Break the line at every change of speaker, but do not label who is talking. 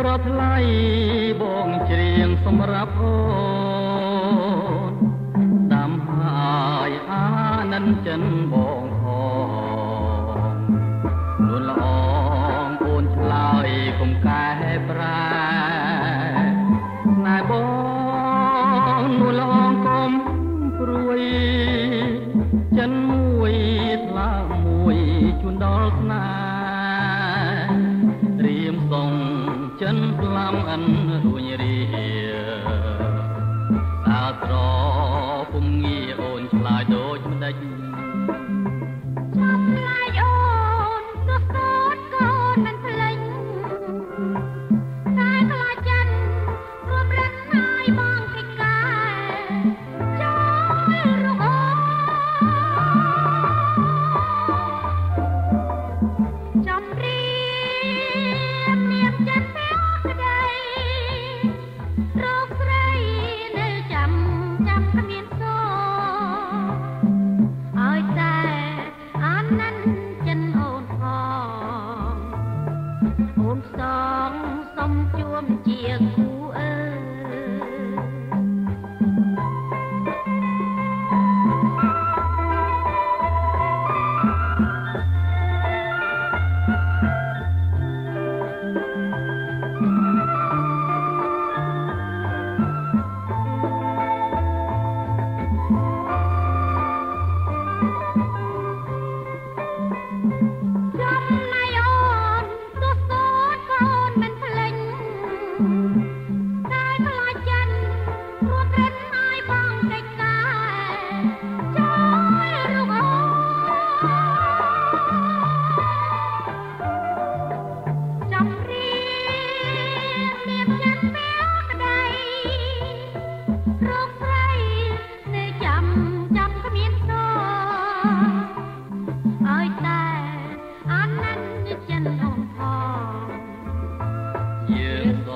រត់ថ្លៃបងច្រៀងសម្រាប់អូនដាំហើយអានិនចិនបងផងនួនល្អងអូនឆ្លើយកុំកែប្រែណែបងនួនល្អងកុំព្រួយចិនមួយថ្លើមមួយជូនដល់ស្នេហ៍រៀមសុងចិនផ្លាំអិនរួញរាតាត្រពុំងាអូនឆ្លើយដូចម្ដេច
ចាប់ឆ្លើយអូនទោះកូនកូនមិនភ្លេចតែខ្លាចចិនរួមរិនហើយបងកិច្ចការចូលរកអូចំរៀបនាមចិនពេលក្ដីរកស្រីនៅចាំគ្មានសោឲ្យតែអានិនចិនអូនផងអូនសងសុំជួមជាគូអើ
យើង